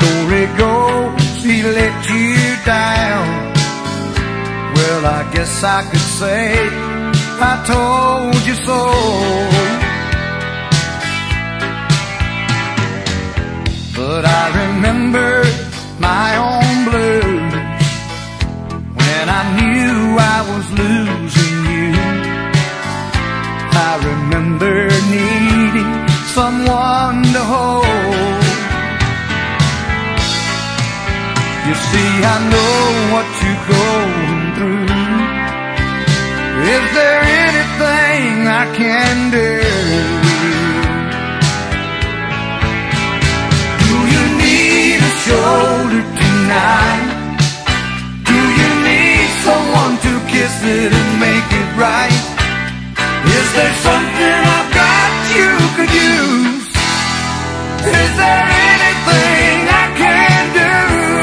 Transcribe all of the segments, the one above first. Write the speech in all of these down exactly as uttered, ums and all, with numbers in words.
story goes, he let you down. Well, I guess I could say I told you so. But I remember my own blues when I knew I was losing you. I remember needing someone to hold. You see, I know what you're going through. Is there anything I can do? Do you need a shoulder tonight? Do you need someone to kiss it and make it right? Is there something I've got you could use? Is there anything I can do?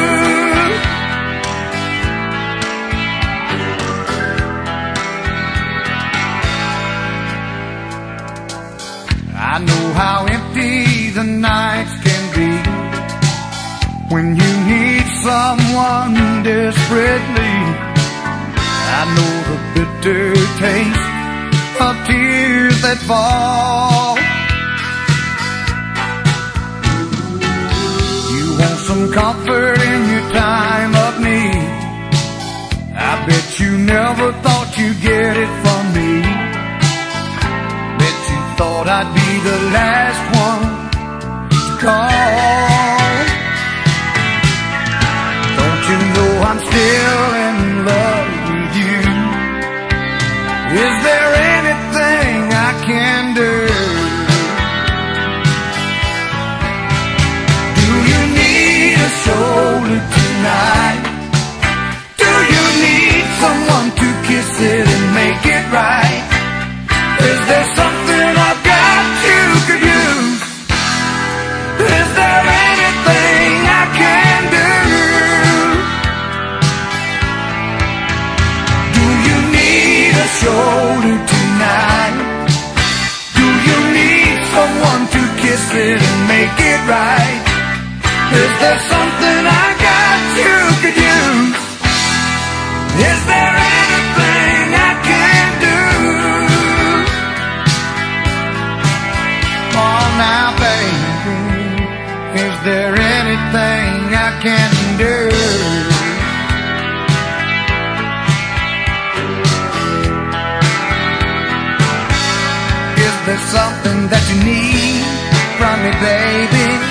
I know how empty the nights can be when you need someone desperately. I know the bitter taste of tears that fall. You want some comfort in your time of need. I bet you never thought you'd get it from me. Bet you thought I'd be the last one to call. Don't you know I'm still in love with you? Is there anything I can do? Do you need a shoulder tonight? Do you need someone to kiss it and make it right? Is there something I've got you could use? Is there anything I can do? Do you need a shoulder tonight? Do you need someone to kiss it and make it right? Is there something I got you could use? Is there anything I can do? Oh, now, baby, is there anything I can do? Is there something that you need from me, baby?